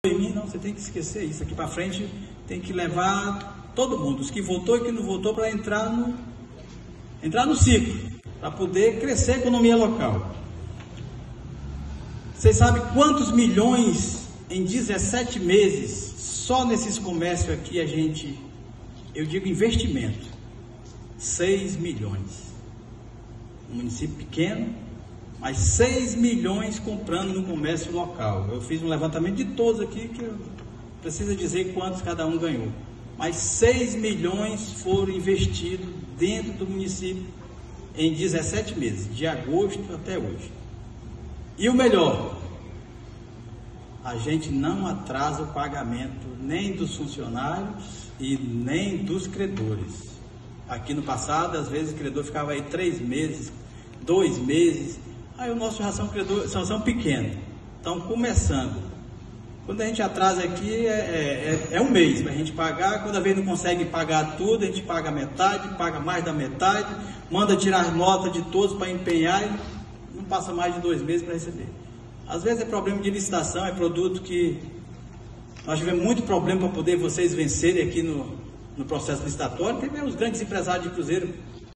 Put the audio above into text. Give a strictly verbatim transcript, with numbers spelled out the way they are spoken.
em mim, não, você tem que esquecer isso. Aqui para frente tem que levar todo mundo, os que votou e que não votou, para entrar no, entrar no ciclo, para poder crescer a economia local. Vocês sabem quantos milhões em dezessete meses, só nesses comércios aqui a gente, eu digo investimento, seis milhões. Um município pequeno, mas seis milhões comprando no comércio local. Eu fiz um levantamento de todos aqui, que precisa dizer quantos cada um ganhou. Mas seis milhões foram investidos dentro do município em dezessete meses, de agosto até hoje. E o melhor, a gente não atrasa o pagamento nem dos funcionários e nem dos credores. Aqui no passado, às vezes o credor ficava aí três meses, dois meses, aí o nosso ração credor, sanção pequena. Então, começando, quando a gente atrasa aqui, é, é, é um mês para a gente pagar. Quando a vez não consegue pagar tudo, a gente paga metade, paga mais da metade, manda tirar nota de todos para empenhar e não passa mais de dois meses para receber. Às vezes é problema de licitação, é produto que nós tivemos muito problema para poder vocês vencerem aqui no, no processo licitatório. Teve os grandes empresários de cruzeiro